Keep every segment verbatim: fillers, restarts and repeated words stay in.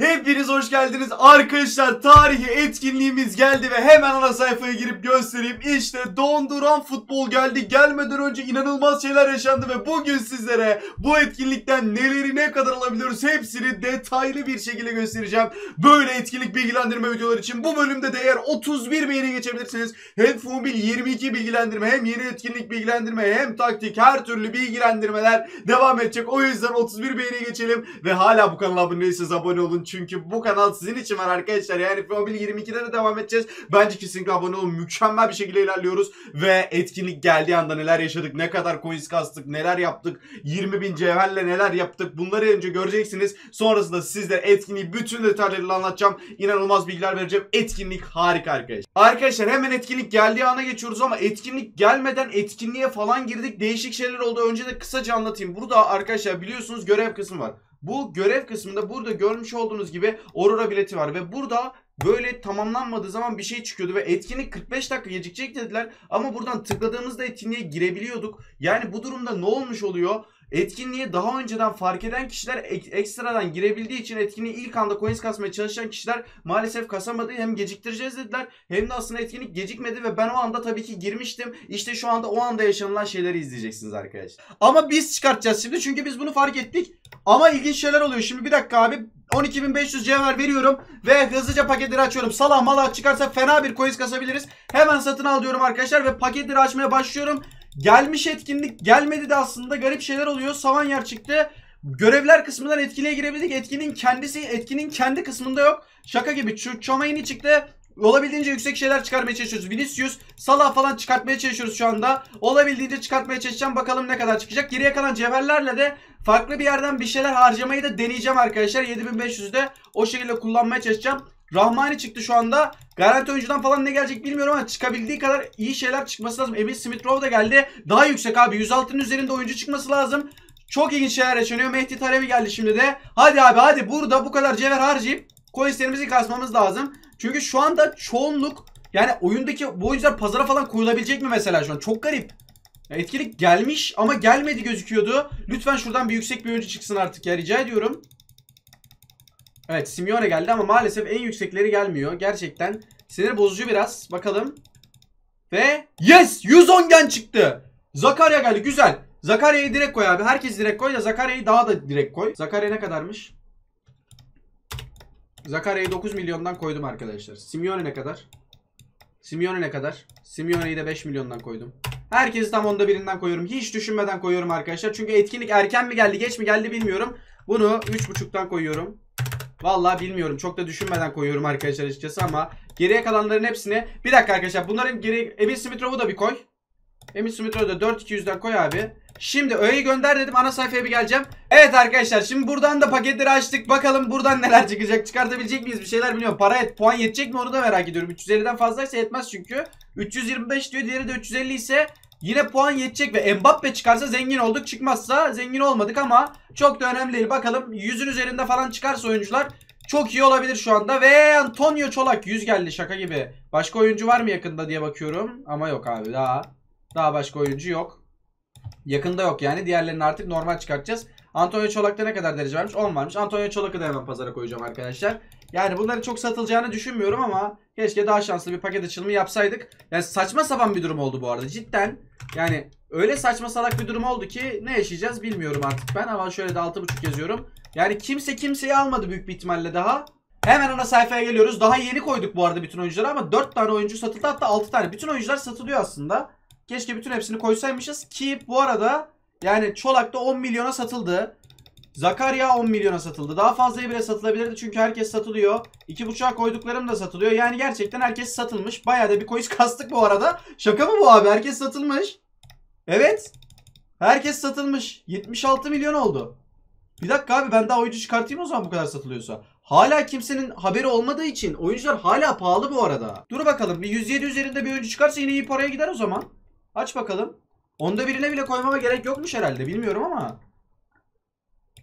Hepiniz hoş geldiniz arkadaşlar. Tarihi etkinliğimiz geldi ve hemen ana sayfaya girip göstereyim. İşte donduran futbol geldi. Gelmeden önce inanılmaz şeyler yaşandı ve bugün sizlere bu etkinlikten neleri ne kadar alabiliyoruz hepsini detaylı bir şekilde göstereceğim. Böyle etkinlik bilgilendirme videoları için bu bölümde de eğer otuz bir beğeni geçebilirsiniz. Hem Fumobil yirmi iki bilgilendirme, hem yeni etkinlik bilgilendirme, hem taktik, her türlü bilgilendirmeler devam edecek. O yüzden otuz bir beğeni geçelim ve hala bu kanala abone değilseniz abone olun. Çünkü bu kanal sizin için var arkadaşlar. Yani Fumobil yirmi ikide de devam edeceğiz. Bence kesinlikle abone olun. Mükemmel bir şekilde ilerliyoruz. Ve etkinlik geldiği anda neler yaşadık, ne kadar coins kastık, neler yaptık, yirmi bin cevherle neler yaptık, bunları önce göreceksiniz. Sonrasında sizlere etkinliği bütün detaylarıyla anlatacağım. İnanılmaz bilgiler vereceğim. Etkinlik harika arkadaşlar. Arkadaşlar hemen etkinlik geldiği ana geçiyoruz ama etkinlik gelmeden etkinliğe falan girdik. Değişik şeyler oldu. Önce de kısaca anlatayım. Burada arkadaşlar biliyorsunuz görev kısmı var. Bu görev kısmında burada görmüş olduğunuz gibi Aurora bileti var ve burada böyle tamamlanmadığı zaman bir şey çıkıyordu ve etkinlik kırk beş dakika gecikecek dediler ama buradan tıkladığımızda etkinliğe girebiliyorduk. Yani bu durumda ne olmuş oluyor? Etkinliğe daha önceden fark eden kişiler ek ekstradan girebildiği için etkinliği ilk anda coins kasmaya çalışan kişiler maalesef kasamadı. Hem geciktireceğiz dediler hem de aslında etkinlik gecikmedi ve ben o anda tabii ki girmiştim. İşte şu anda o anda yaşanılan şeyleri izleyeceksiniz arkadaşlar. Ama biz çıkartacağız şimdi çünkü biz bunu fark ettik. Ama ilginç şeyler oluyor. Şimdi bir dakika abi. on iki bin beş yüz cevher veriyorum ve hızlıca paketleri açıyorum. Salah malah çıkarsa fena bir coins kasabiliriz. Hemen satın al diyorum arkadaşlar ve paketleri açmaya başlıyorum. Gelmiş etkinlik, gelmedi de aslında garip şeyler oluyor. Savan yer çıktı. Görevler kısmından etkinliğe girebildik. Etkinin kendisi, etkinin kendi kısmında yok. Şaka gibi. Şu Çomayini çıktı. Olabildiğince yüksek şeyler çıkarmaya çalışıyoruz. Vinicius, Salah falan çıkartmaya çalışıyoruz şu anda. Olabildiğince çıkartmaya çalışacağım. Bakalım ne kadar çıkacak. Geriye kalan cevherlerle de farklı bir yerden bir şeyler harcamayı da deneyeceğim arkadaşlar. yedi bin beş yüzde o şekilde kullanmaya çalışacağım. Rahmani çıktı şu anda. Garanti oyuncudan falan ne gelecek bilmiyorum ama çıkabildiği kadar iyi şeyler çıkması lazım. Emil Smith Rowe da geldi. Daha yüksek abi. yüz altının üzerinde oyuncu çıkması lazım. Çok ilginç şeyler yaşanıyor. Mehdi Talebi geldi şimdi de. Hadi abi hadi burada bu kadar cevher harcayıp coinslerimizi kasmamız lazım. Çünkü şu anda çoğunluk yani oyundaki bu oyuncular pazara falan koyulabilecek mi mesela şu an? Çok garip. Etkinlik gelmiş ama gelmedi gözüküyordu. Lütfen şuradan bir yüksek bir oyuncu çıksın artık ya, rica ediyorum. Evet, Simeone geldi ama maalesef en yüksekleri gelmiyor. Gerçekten sinir bozucu biraz. Bakalım. Ve yes! yüz on gen çıktı. Zakaria geldi. Güzel. Zakaria'yı direkt koy abi. Herkes direkt koy da Zakaria'yı daha da direkt koy. Zakaria ne kadarmış? Zakaria'yı dokuz milyondan koydum arkadaşlar. Simeone ne kadar? Simeone ne kadar? Simeone'yi de beş milyondan koydum. Herkesi tam onda birinden koyuyorum. Hiç düşünmeden koyuyorum arkadaşlar. Çünkü etkinlik erken mi geldi, geç mi geldi bilmiyorum. Bunu üç buçuktan koyuyorum. Vallahi bilmiyorum. Çok da düşünmeden koyuyorum arkadaşlar açıkçası ama geriye kalanların hepsini... Bir dakika arkadaşlar. Bunların geri... Emil Smith Rowe'u da bir koy. Emil Smith Rowe'u da dört bin iki yüzden koy abi. Şimdi öğeyi gönder dedim. Ana sayfaya bir geleceğim. Evet arkadaşlar. Şimdi buradan da paketleri açtık. Bakalım buradan neler çıkacak. Çıkartabilecek miyiz? Bir şeyler bilmiyorum. Para et, puan yetecek mi onu da merak ediyorum. üç yüz elliden fazlaysa yetmez çünkü. üç yüz yirmi beş diyor. Diğeri de üç yüz elli ise... Yine puan yetecek ve Mbappe çıkarsa zengin olduk. Çıkmazsa zengin olmadık ama çok da önemli değil. Bakalım yüzün üzerinde falan çıkarsa oyuncular çok iyi olabilir şu anda. Ve Antonio Çolak yüz geldi şaka gibi. Başka oyuncu var mı yakında diye bakıyorum. Ama yok abi daha. Daha başka oyuncu yok. Yakında yok yani. Diğerlerini artık normal çıkartacağız. Antonio Çolak'ta ne kadar derece varmış? on varmış. Antonio Çolak'ı da hemen pazara koyacağım arkadaşlar. Yani bunların çok satılacağını düşünmüyorum ama keşke daha şanslı bir paket açılımı yapsaydık. Yani saçma sapan bir durum oldu bu arada cidden. Yani öyle saçma salak bir durum oldu ki ne yaşayacağız bilmiyorum artık ben. Ama şöyle de altı buçuk yazıyorum. Yani kimse kimseyi almadı büyük bir ihtimalle daha. Hemen ana sayfaya geliyoruz. Daha yeni koyduk bu arada bütün oyuncuları ama dört tane oyuncu satıldı, hatta altı tane. Bütün oyuncular satılıyor aslında. Keşke bütün hepsini koysaymışız ki bu arada yani Çolak'ta on milyona satıldı. Zakaria on milyona satıldı. Daha fazlayı bile satılabilirdi çünkü herkes satılıyor. iki buçuğa koyduklarım da satılıyor. Yani gerçekten herkes satılmış. Bayağı da bir coins kastık bu arada. Şaka mı bu abi? Herkes satılmış. Evet. Herkes satılmış. yetmiş altı milyon oldu. Bir dakika abi ben daha oyuncu çıkartayım o zaman bu kadar satılıyorsa. Hala kimsenin haberi olmadığı için oyuncular hala pahalı bu arada. Dur bakalım bir yüz yedi üzerinde bir oyuncu çıkarsa yine iyi paraya gider o zaman. Aç bakalım. Onda birine bile koymama gerek yokmuş herhalde. Bilmiyorum ama.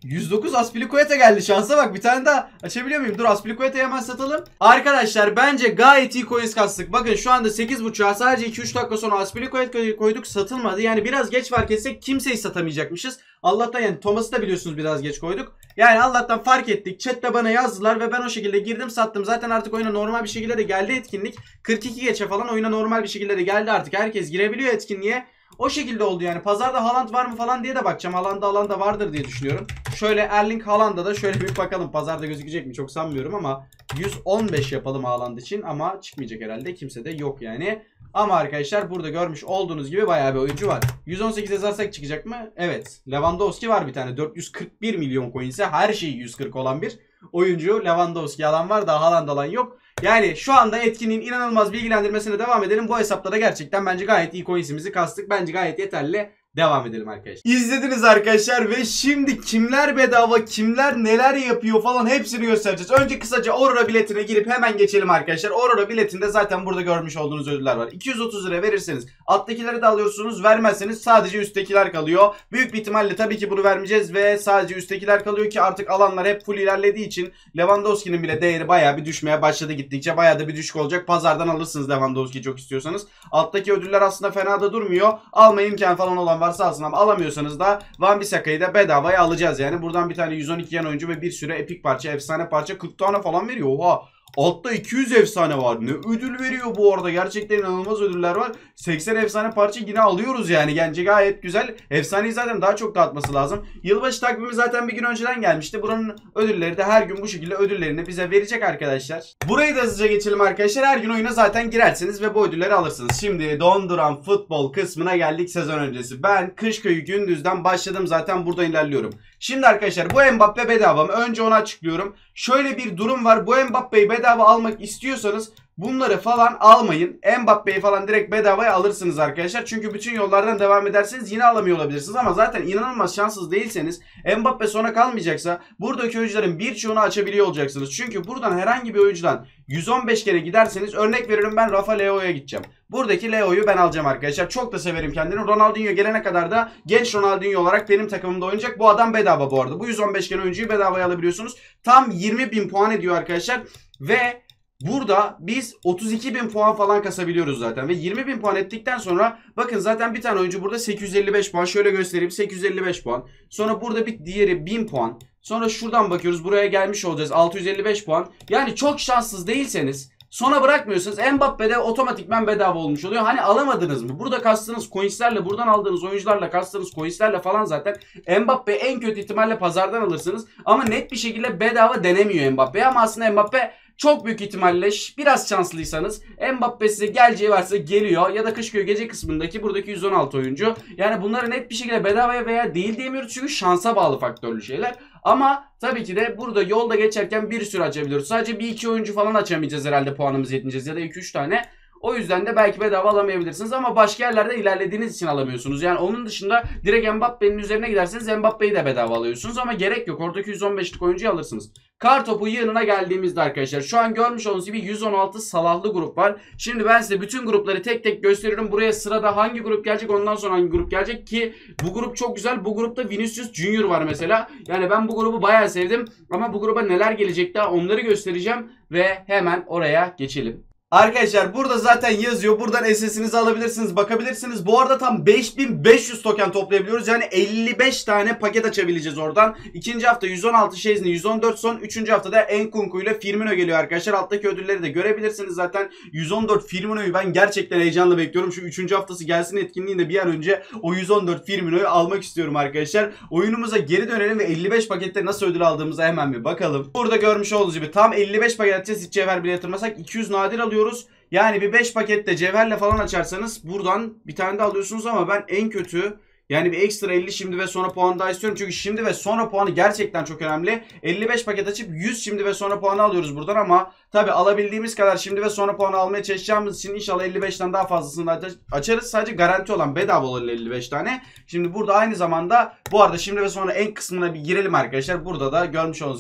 yüz dokuz Aspilicueta geldi. Şansa bak, bir tane daha açabiliyor muyum? Dur, Aspilicueta'yı hemen satalım. Arkadaşlar bence gayet iyi coins kastık. Bakın şu anda sekiz buçuğa sadece iki üç dakika sonra Aspilicueta'yı koyduk, satılmadı. Yani biraz geç fark etsek kimseyi satamayacakmışız. Allah'tan, yani Thomas'ı da biliyorsunuz biraz geç koyduk. Yani Allah'tan fark ettik. Chat'te bana yazdılar ve ben o şekilde girdim, sattım. Zaten artık oyuna normal bir şekilde de geldi etkinlik. kırk iki geçe falan oyuna normal bir şekilde de geldi artık. Herkes girebiliyor etkinliğe. O şekilde oldu yani. Pazarda Haaland var mı falan diye de bakacağım. Haaland'da Haaland'da vardır diye düşünüyorum. Şöyle Erling Haaland'da da şöyle bir bakalım. Pazarda gözükecek mi? Çok sanmıyorum ama yüz on beş yapalım Haaland için. Ama çıkmayacak herhalde. Kimse de yok yani. Ama arkadaşlar burada görmüş olduğunuz gibi bayağı bir oyuncu var. yüz on sekiz yazarsak çıkacak mı? Evet. Lewandowski var bir tane. dört yüz kırk bir milyon coin ise her şeyi yüz kırk olan bir oyuncu. Lewandowski alan var da Haaland alan yok. Yani şu anda etkinliğin inanılmaz bilgilendirmesine devam edelim. Bu hesaplara gerçekten bence gayet iyi coinsimizi kastık. Bence gayet yeterli. Devam edelim arkadaşlar. İzlediniz arkadaşlar ve şimdi kimler bedava, kimler neler yapıyor falan hepsini göstereceğiz. Önce kısaca Aurora biletine girip hemen geçelim arkadaşlar. Aurora biletinde zaten burada görmüş olduğunuz ödüller var. iki yüz otuz lira verirseniz alttakileri de alıyorsunuz. Vermezseniz sadece üsttekiler kalıyor. Büyük bir ihtimalle tabii ki bunu vermeyeceğiz ve sadece üsttekiler kalıyor ki artık alanlar hep full ilerlediği için Lewandowski'nin bile değeri bayağı bir düşmeye başladı gittikçe. Bayağı da bir düşük olacak. Pazardan alırsınız Lewandowski'yi çok istiyorsanız. Alttaki ödüller aslında fena da durmuyor. Alma imkanı falan olan varsa alsın ama alamıyorsanız da Wan-Bissaka'yı da bedavaya alacağız yani. Buradan bir tane yüz on iki yan oyuncu ve bir sürü epik parça, efsane parça, kırk tane falan veriyor. Oha! Altta iki yüz efsane var. Ne ödül veriyor bu arada. Gerçekten inanılmaz ödüller var. seksen efsane parça yine alıyoruz yani. Bence gayet güzel. Efsaneyi zaten daha çok dağıtması lazım. Yılbaşı takvimi zaten bir gün önceden gelmişti. Buranın ödülleri de her gün bu şekilde ödüllerini bize verecek arkadaşlar. Burayı da hızlıca geçelim arkadaşlar. Her gün oyuna zaten girersiniz ve bu ödülleri alırsınız. Şimdi donduran futbol kısmına geldik sezon öncesi. Ben Kışköy'ü gündüzden başladım zaten, buradan ilerliyorum. Şimdi arkadaşlar bu Mbappe bedava mı? Önce onu açıklıyorum. Şöyle bir durum var. Bu Mbappe'yi bedava almak istiyorsanız bunları falan almayın. Mbappe'yi falan direkt bedavaya alırsınız arkadaşlar. Çünkü bütün yollardan devam ederseniz yine alamıyor olabilirsiniz. Ama zaten inanılmaz şanssız değilseniz, Mbappe sona kalmayacaksa buradaki oyuncuların birçoğunu açabiliyor olacaksınız. Çünkü buradan herhangi bir oyuncudan yüz on beş kere giderseniz, örnek veriyorum ben Rafa Leo'ya gideceğim. Buradaki Leo'yu ben alacağım arkadaşlar. Çok da severim kendini. Ronaldinho gelene kadar da genç Ronaldinho olarak benim takımımda oynayacak. Bu adam bedava bu arada. Bu yüz on beş kere oyuncuyu bedavaya alabiliyorsunuz. Tam yirmi bin puan ediyor arkadaşlar. Ve burada biz otuz iki bin puan falan kasabiliyoruz zaten. Ve yirmi bin puan ettikten sonra bakın zaten bir tane oyuncu burada sekiz yüz elli beş puan. Şöyle göstereyim, sekiz yüz elli beş puan. Sonra burada bir diğeri bin puan. Sonra şuradan bakıyoruz, buraya gelmiş olacağız, altı yüz elli beş puan. Yani çok şanssız değilseniz, sona bırakmıyorsanız Mbappe'de otomatikman bedava olmuş oluyor. Hani alamadınız mı? Burada kastığınız coinslerle, buradan aldığınız oyuncularla kastığınız coinslerle falan zaten Mbappe en kötü ihtimalle pazardan alırsınız. Ama net bir şekilde bedava denemiyor Mbappe'ye. Ama aslında Mbappe çok büyük ihtimalle biraz şanslıysanız Mbappe size geleceği varsa geliyor. Ya da Kışköy gece kısmındaki buradaki yüz on altı oyuncu. Yani bunları net bir şekilde bedavaya veya değil diyemiyoruz. Çünkü şansa bağlı faktörlü şeyler. Ama tabii ki de burada yolda geçerken bir sürü açabiliyoruz. Sadece bir iki oyuncu falan açamayacağız herhalde, puanımız yetineceğiz. Ya da iki üç tane. O yüzden de belki bedava alamayabilirsiniz ama başka yerlerde ilerlediğiniz için alamıyorsunuz. Yani onun dışında direkt Mbappe'nin üzerine giderseniz Mbappe'yi de bedava alıyorsunuz ama gerek yok. Oradaki yüz on beşlik oyuncuyu alırsınız. Kartopu yığınına geldiğimizde arkadaşlar şu an görmüş olduğunuz gibi yüz on altı salahlı grup var. Şimdi ben size bütün grupları tek tek gösteriyorum. Buraya sırada hangi grup gelecek, ondan sonra hangi grup gelecek ki bu grup çok güzel. Bu grupta Vinicius Junior var mesela. Yani ben bu grubu bayağı sevdim ama bu gruba neler gelecek daha onları göstereceğim ve hemen oraya geçelim. Arkadaşlar burada zaten yazıyor. Buradan S S'inizi alabilirsiniz, bakabilirsiniz. Bu arada tam beş bin beş yüz token toplayabiliyoruz. Yani elli beş tane paket açabileceğiz oradan. İkinci hafta yüz on altı Şezni, yüz on dört son. Üçüncü haftada Nkunku ile Firmino geliyor arkadaşlar. Alttaki ödülleri de görebilirsiniz zaten. yüz on dört Firmino'yu ben gerçekten heyecanla bekliyorum. Şu üçüncü haftası gelsin etkinliğinde bir an önce o yüz on dört Firmino'yu almak istiyorum arkadaşlar. Oyunumuza geri dönelim ve elli beş pakette nasıl ödül aldığımıza hemen bir bakalım. Burada görmüş olduğunuz gibi tam elli beş paket açacağız. Hiç cevher bile yatırmasak iki yüz nadir alıyoruz. Yani bir beş pakette cevherle falan açarsanız buradan bir tane de alıyorsunuz ama ben en kötü yani bir ekstra elli şimdi ve sonra puan daha istiyorum. Çünkü şimdi ve sonra puanı gerçekten çok önemli. elli beş paket açıp yüz şimdi ve sonra puanı alıyoruz buradan ama tabi alabildiğimiz kadar şimdi ve sonra puanı almaya çalışacağımız için inşallah elli beşten daha fazlasını da açarız. Sadece garanti olan bedava olan elli beş tane. Şimdi burada aynı zamanda bu arada şimdi ve sonra en kısmına bir girelim arkadaşlar. Burada da görmüş olduğunuz gibi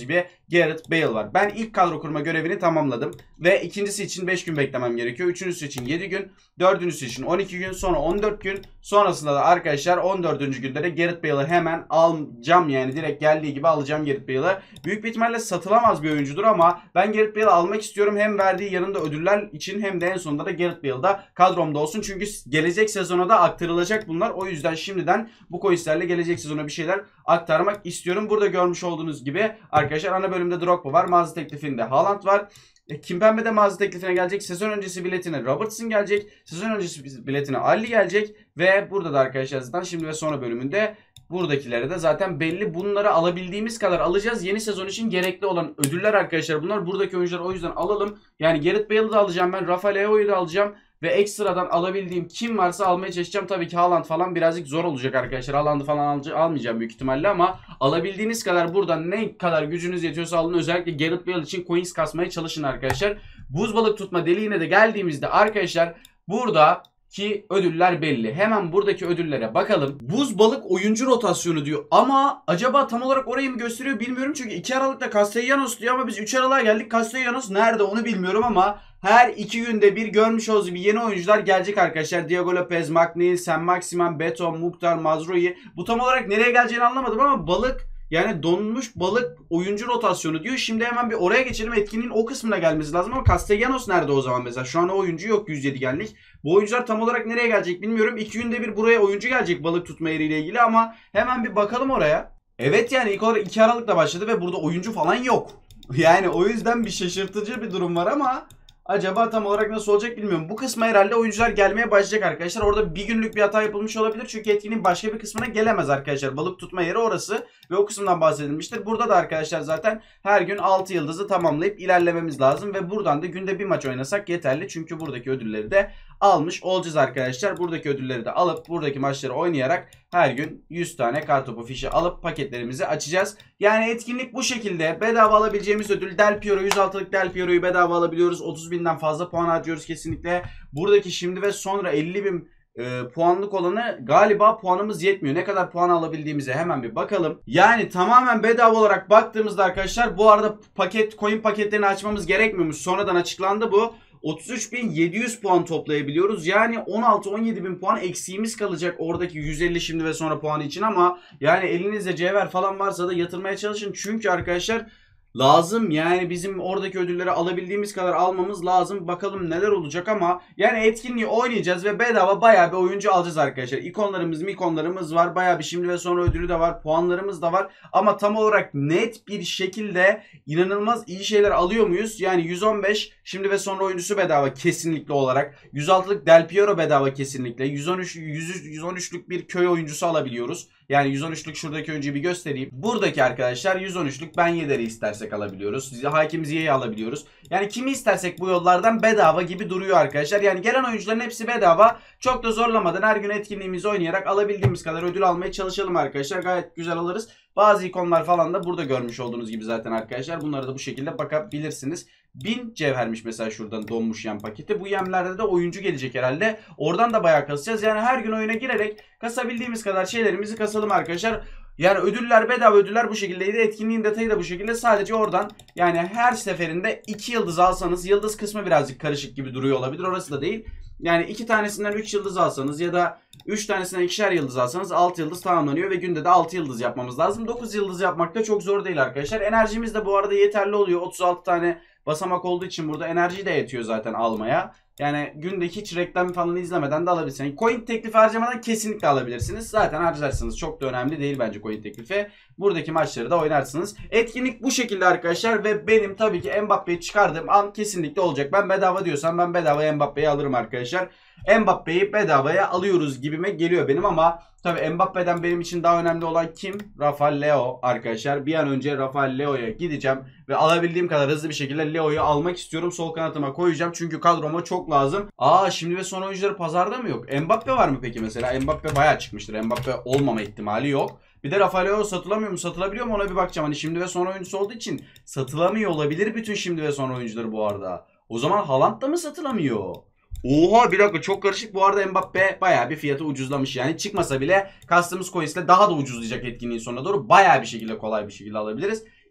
Gareth Bale var. Ben ilk kadro kurma görevini tamamladım. Ve ikincisi için beş gün beklemem gerekiyor. Üçüncüsü için yedi gün. Dördüncüsü için on iki gün. Sonra on dört gün. Sonrasında da arkadaşlar on dördüncü günde de Gareth Bale'ı hemen alacağım. Yani direkt geldiği gibi alacağım Gareth Bale'ı. Büyük bir ihtimalle satılamaz bir oyuncudur ama ben Gareth Bale'ı almak istiyorum. Hem verdiği yanında ödüller için hem de en sonunda da Gareth Bale'da kadromda olsun. Çünkü gelecek sezona da aktarılacak bunlar. O yüzden şimdiden bu coinslerle gelecek sezona bir şeyler aktarmak istiyorum. Burada görmüş olduğunuz gibi arkadaşlar ana bölümde Drogba var. Mağaza teklifinde Haaland var. Kimpembe de mağaza teklifine gelecek. Sezon öncesi biletine Robertson gelecek. Sezon öncesi biletine Ali gelecek. Ve burada da arkadaşlar zaten şimdi ve sonra bölümünde buradakileri de zaten belli. Bunları alabildiğimiz kadar alacağız. Yeni sezon için gerekli olan ödüller arkadaşlar bunlar. Buradaki oyuncuları o yüzden alalım. Yani Gareth Bale'ı da alacağım ben. Rafa Leao'yu da alacağım. Ve ekstradan alabildiğim kim varsa almaya çalışacağım. Tabii ki Haaland falan birazcık zor olacak arkadaşlar. Haaland'ı falan al almayacağım büyük ihtimalle ama alabildiğiniz kadar buradan ne kadar gücünüz yetiyorsa alın. Özellikle Gareth Bale için coins kasmaya çalışın arkadaşlar. Buz balık tutma deliğine de geldiğimizde arkadaşlar burada ki ödüller belli. Hemen buradaki ödüllere bakalım. Buz balık oyuncu rotasyonu diyor. Ama acaba tam olarak orayı mı gösteriyor bilmiyorum. Çünkü iki Aralık'ta Castellanos diyor ama biz üç Aralık'a geldik. Castellanos nerede onu bilmiyorum ama her iki günde bir görmüş olduğunuz gibi yeni oyuncular gelecek arkadaşlar. Diego Lopez, McNeil, Sam Maximan, Beto, Mukhtar, Mazraoui. Bu tam olarak nereye geleceğini anlamadım ama balık yani donmuş balık oyuncu rotasyonu diyor. Şimdi hemen bir oraya geçelim. Etkinliğin o kısmına gelmesi lazım ama Castellanos nerede o zaman mesela? Şu an o oyuncu yok yüz yedi genlik. Bu oyuncular tam olarak nereye gelecek bilmiyorum. iki günde bir buraya oyuncu gelecek balık tutma yeriyle ilgili ama hemen bir bakalım oraya. Evet yani ilk olarak iki Aralık'ta başladı ve burada oyuncu falan yok. Yani o yüzden bir şaşırtıcı bir durum var ama acaba tam olarak nasıl olacak bilmiyorum. Bu kısma herhalde oyuncular gelmeye başlayacak arkadaşlar. Orada bir günlük bir hata yapılmış olabilir. Çünkü etkinliğin başka bir kısmına gelemez arkadaşlar. Balık tutma yeri orası. Ve o kısımdan bahsedilmiştir. Burada da arkadaşlar zaten her gün altı yıldızı tamamlayıp ilerlememiz lazım. Ve buradan da günde bir maç oynasak yeterli. Çünkü buradaki ödülleri de almış olacağız arkadaşlar. Buradaki ödülleri de alıp buradaki maçları oynayarak her gün yüz tane kartopu fişi alıp paketlerimizi açacağız. Yani etkinlik bu şekilde. Bedava alabileceğimiz ödül Del Piero. yüz altılık Del Piero'yu bedava alabiliyoruz. otuz binden fazla puan harcıyoruz kesinlikle. Buradaki şimdi ve sonra elli bin e, puanlık olanı galiba puanımız yetmiyor. Ne kadar puan alabildiğimize hemen bir bakalım. Yani tamamen bedava olarak baktığımızda arkadaşlar bu arada paket coin paketlerini açmamız gerekmiyormuş. Sonradan açıklandı bu. otuz üç bin yedi yüz puan toplayabiliyoruz. Yani on altı on yedi bin puan eksiğimiz kalacak oradaki yüz elli şimdi ve sonra puanı için ama yani elinizde cevher falan varsa da yatırmaya çalışın. Çünkü arkadaşlar lazım yani bizim oradaki ödülleri alabildiğimiz kadar almamız lazım. Bakalım neler olacak ama yani etkinliği oynayacağız ve bedava bayağı bir oyuncu alacağız arkadaşlar. İkonlarımız mikonlarımız var. Bayağı bir şimdi ve sonra ödülü de var. Puanlarımız da var. Ama tam olarak net bir şekilde inanılmaz iyi şeyler alıyor muyuz? Yani yüz on beş şimdi ve sonra oyuncusu bedava kesinlikle olarak. yüz altılık Del Piero bedava kesinlikle. yüz on üç yüz on üçlük bir köy oyuncusu alabiliyoruz. Yani yüz on üçlük şuradaki oyuncuyu bir göstereyim. Buradaki arkadaşlar yüz on üçlük Ben Yedder'i istersek alabiliyoruz. Hakim Ziyech'i alabiliyoruz. Yani kimi istersek bu yollardan bedava gibi duruyor arkadaşlar. Yani gelen oyuncuların hepsi bedava. Çok da zorlamadan her gün etkinliğimizi oynayarak alabildiğimiz kadar ödül almaya çalışalım arkadaşlar. Gayet güzel alırız. Bazı ikonlar falan da burada görmüş olduğunuz gibi zaten arkadaşlar. Bunlara da bu şekilde bakabilirsiniz. bin cevhermiş mesela şuradan donmuş yem paketi. Bu yemlerde de oyuncu gelecek herhalde. Oradan da bayağı kasacağız. Yani her gün oyuna girerek kasabildiğimiz kadar şeylerimizi kasalım arkadaşlar. Yani ödüller bedava ödüller bu şekildeydi. Etkinliğin detayı da bu şekilde. Sadece oradan yani her seferinde iki yıldız alsanız yıldız kısmı birazcık karışık gibi duruyor olabilir. Orası da değil. Yani iki tanesinden üç yıldız alsanız ya da üç tanesinden ikişer yıldız alsanız altı yıldız tamamlanıyor ve günde de altı yıldız yapmamız lazım. dokuz yıldız yapmak da çok zor değil arkadaşlar. Enerjimiz de bu arada yeterli oluyor. otuz altı tane basamak olduğu için burada enerji de yetiyor zaten almaya. Yani gündeki hiç reklam falan izlemeden de alabilirsiniz. Yani coin teklifi harcamadan kesinlikle alabilirsiniz. Zaten harcarsınız. Çok da önemli değil bence coin teklifi. Buradaki maçları da oynarsınız. Etkinlik bu şekilde arkadaşlar ve benim tabii ki Mbappe'yi çıkardığım an kesinlikle olacak. Ben bedava diyorsam ben bedavaya Mbappe'yi alırım arkadaşlar. Mbappe'yi bedavaya alıyoruz gibime geliyor benim ama tabii Mbappe'den benim için daha önemli olan kim? Rafa Leo arkadaşlar. Bir an önce Rafa Leo'ya gideceğim ve alabildiğim kadar hızlı bir şekilde Leo'yu almak istiyorum. Sol kanatıma koyacağım çünkü kadroma çok lazım. Aa şimdi ve son oyuncuları pazarda mı yok? Mbappe var mı peki mesela? Mbappe bayağı çıkmıştır. Mbappe olmama ihtimali yok. Bir de Rafa Leo satılamıyor mu? Satılabiliyor mu? Ona bir bakacağım. Hani şimdi ve son oyuncusu olduğu için satılamıyor olabilir bütün şimdi ve son oyuncuları bu arada. O zaman Haaland da mı satılamıyor? Oha bir dakika çok karışık. Bu arada Mbappe bayağı bir fiyatı ucuzlamış. Yani çıkmasa bile kastığımız coins'le daha da ucuzlayacak etkinliğin sonuna doğru. Bayağı bir şekilde kolay bir şekilde alabiliriz.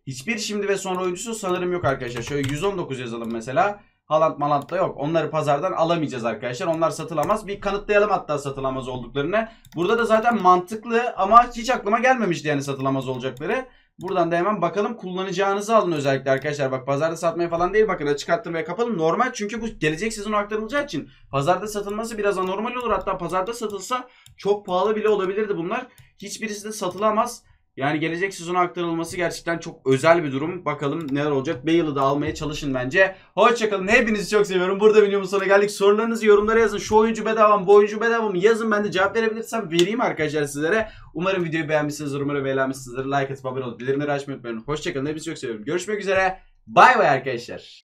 hiçbir şimdi ve sonra oyuncusu sanırım yok arkadaşlar. Şöyle yüz on dokuz yazalım mesela. Haaland Maland da yok. Onları pazardan alamayacağız arkadaşlar. Onlar satılamaz. Bir kanıtlayalım hatta satılamaz olduklarını. Burada da zaten mantıklı ama hiç aklıma gelmemişti yani satılamaz olacakları. Buradan da hemen bakalım, kullanacağınızı alın özellikle arkadaşlar. Bak pazarda satmaya falan değil, bakın açık arttırmaya kapalım. Normal, çünkü bu gelecek sezona aktarılacağı için pazarda satılması biraz anormal olur. Hatta pazarda satılsa çok pahalı bile olabilirdi bunlar. Hiçbirisi de satılamaz. Yani gelecek sezona aktarılması gerçekten çok özel bir durum. Bakalım neler olacak. Bale'ı da almaya çalışın bence. Hoşçakalın. Hepinizi çok seviyorum. Burada videomun sonuna geldik. Sorularınızı yorumlara yazın. Şu oyuncu bedava mı, bu oyuncu bedava mı yazın. Ben de cevap verebilirsem vereyim arkadaşlar sizlere. Umarım videoyu beğenmişsinizdir. Umarım beğenmişsinizdir. Like atıp abone olup bildirimleri açmayı unutmayın. Hoşçakalın. Hepinizi çok seviyorum. Görüşmek üzere. Bay bay arkadaşlar.